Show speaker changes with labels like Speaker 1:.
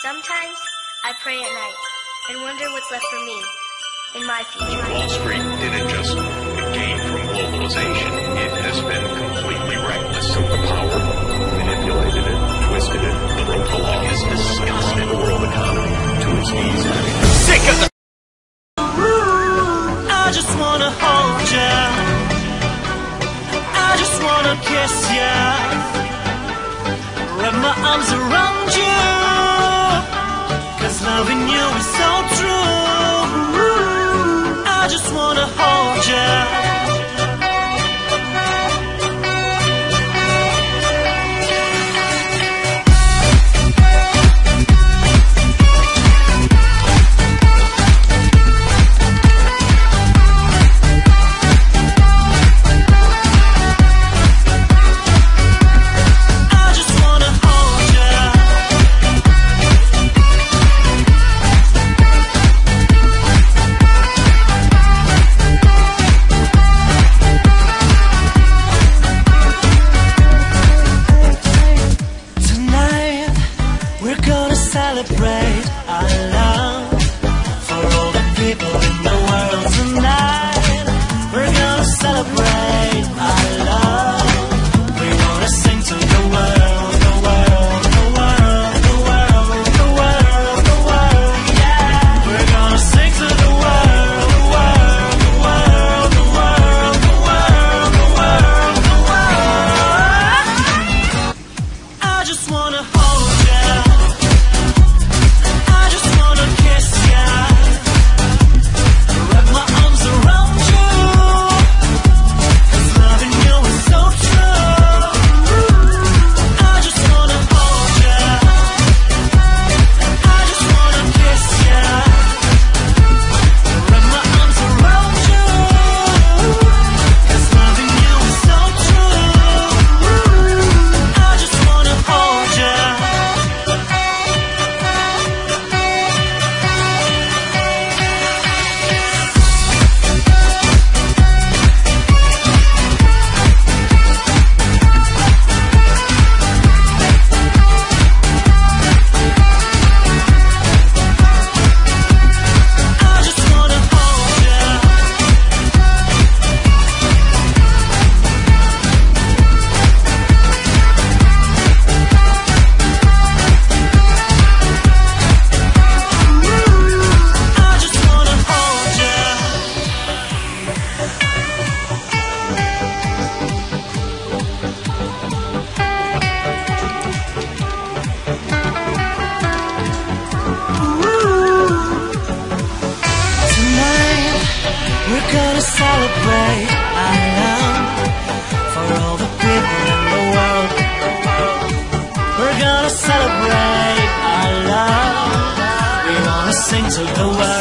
Speaker 1: Sometimes I pray at night and wonder what's left for me in my future.
Speaker 2: Wall Street didn't just gain from globalization. It has been completely reckless of the power, manipulated it, twisted it, broke the law, is disgusting the world economy to its knees. Sick of the...
Speaker 3: I just wanna hold ya, I just wanna kiss ya, wrap my arms around you, 'cause loving you is so true. I just wanna hold ya. Celebrate our love for all the people in the world tonight. We're gonna celebrate our love. We wanna sing to the world, the world, the world, the world, the world, the world, yeah. We're gonna sing to the world, the world, the world, the world, the world, the world, the world. I just wanna hold you. We're gonna celebrate our love for all the people in the world. We're gonna celebrate our love. We wanna sing to the world.